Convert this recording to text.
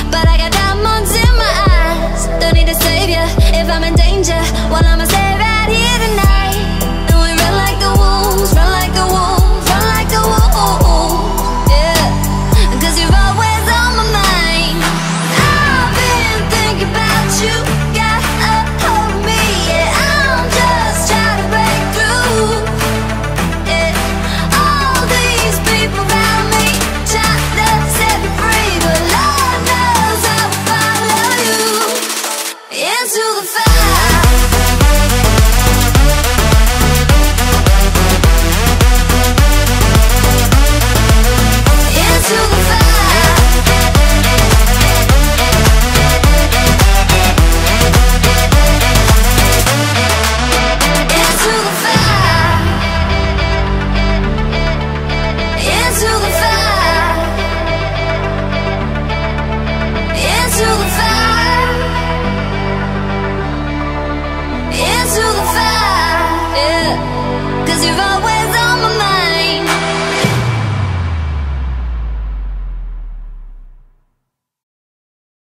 but I got diamonds in my eyes. Don't need a savior if I'm in danger. Well, I'ma stay right here tonight. And we run like the wolves, run like the wolves, run like the wolves. Yeah, 'cause you're always on my mind. I've been thinking about you, got a hold of me. Yeah, I'm just trying to break through. Yeah, all these people around me trying to set me free, but Lord knows I will follow you into the fire. Into the fire. Into the fire. Into the fire. Into the fire. Into the fire. Yeah, 'cause you're all